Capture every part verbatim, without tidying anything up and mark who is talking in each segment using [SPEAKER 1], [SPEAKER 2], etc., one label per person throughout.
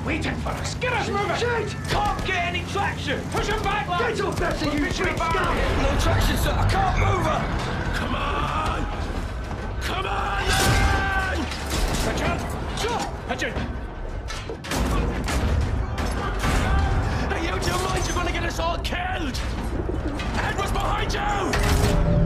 [SPEAKER 1] waiting for us. Get us moving!
[SPEAKER 2] Shit!
[SPEAKER 1] Can't get any traction! Push him back, lads!
[SPEAKER 2] Get off Bessie, you
[SPEAKER 1] Push him
[SPEAKER 2] freak
[SPEAKER 1] back.
[SPEAKER 2] scum!
[SPEAKER 1] No traction, sir! I can't move her! Come on! Come on, then! Pigeon! Sure! Pigeon! Are you out of your mind? You're gonna get us all killed! Edward's behind you!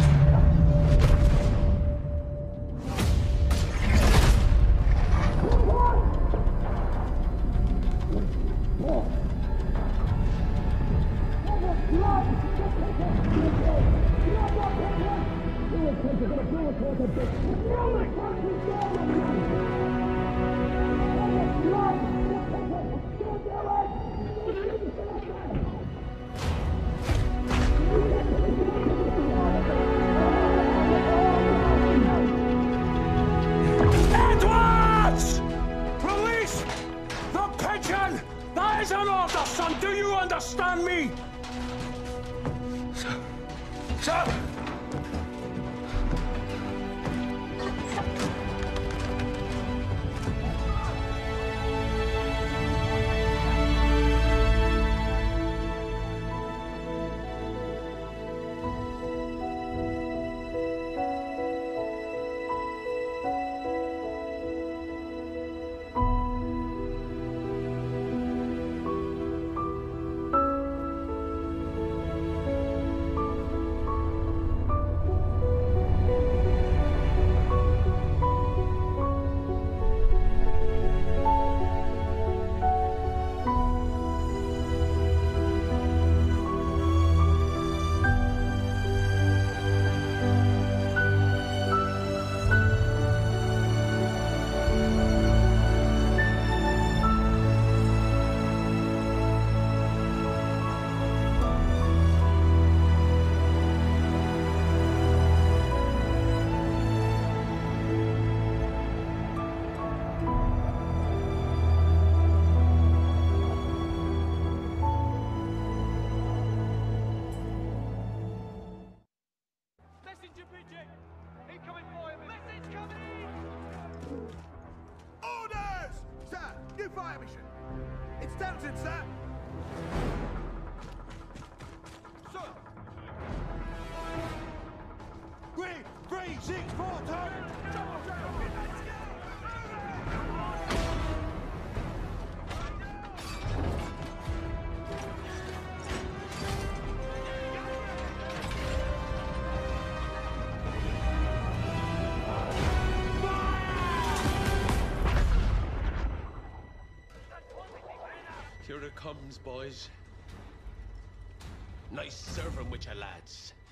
[SPEAKER 1] Edwards! Release the pigeon! That is an order, son! Do you understand me? Sir? Sir? Messenger pigeon! Incoming for him! Message coming!
[SPEAKER 3] Orders! Sir, new fire mission. It's Townsend, sir. Sir. Three, three, six, four, target.
[SPEAKER 1] Here it comes, boys. Nice serving with your lads.